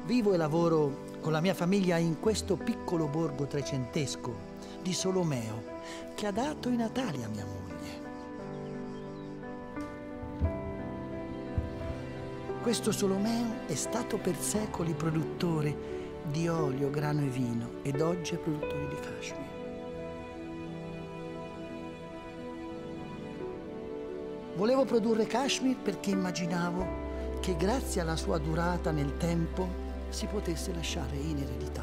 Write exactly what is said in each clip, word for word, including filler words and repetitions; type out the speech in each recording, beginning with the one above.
Vivo e lavoro con la mia famiglia in questo piccolo borgo trecentesco di Solomeo, che ha dato i natali a mia moglie. Questo Solomeo è stato per secoli produttore di olio, grano e vino ed oggi è produttore di cashmere. Volevo produrre cashmere perché immaginavo che grazie alla sua durata nel tempo si potesse lasciare in eredità.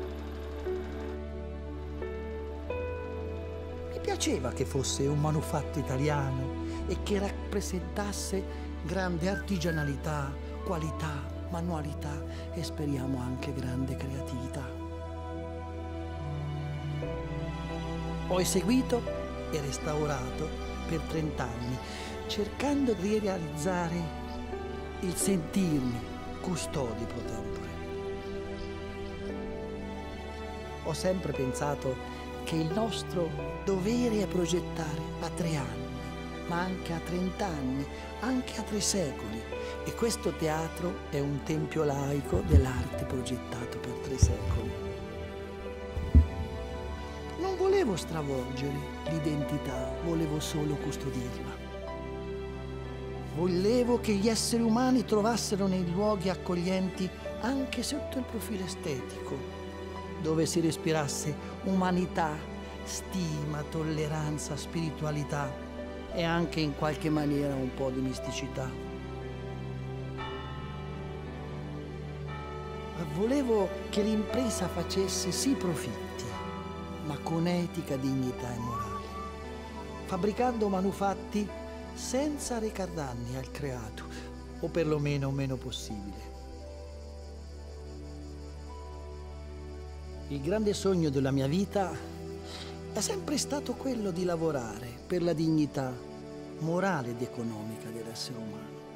Mi piaceva che fosse un manufatto italiano e che rappresentasse grande artigianalità, qualità, manualità e speriamo anche grande creatività. Ho eseguito e restaurato per trent'anni, cercando di realizzare il sentirmi custodi pro tempore. Ho sempre pensato che il nostro dovere è progettare a tre anni, ma anche a trent'anni, anche a tre secoli. E questo teatro è un tempio laico dell'arte progettato per tre secoli. Non volevo stravolgere l'identità, volevo solo custodirla. Volevo che gli esseri umani trovassero nei luoghi accoglienti anche sotto il profilo estetico, dove si respirasse umanità, stima, tolleranza, spiritualità e anche in qualche maniera un po' di misticità. Volevo che l'impresa facesse sì profitti, ma con etica, dignità e morale, fabbricando manufatti senza recar danni al creato, o perlomeno meno possibile. Il grande sogno della mia vita è sempre stato quello di lavorare per la dignità morale ed economica dell'essere umano.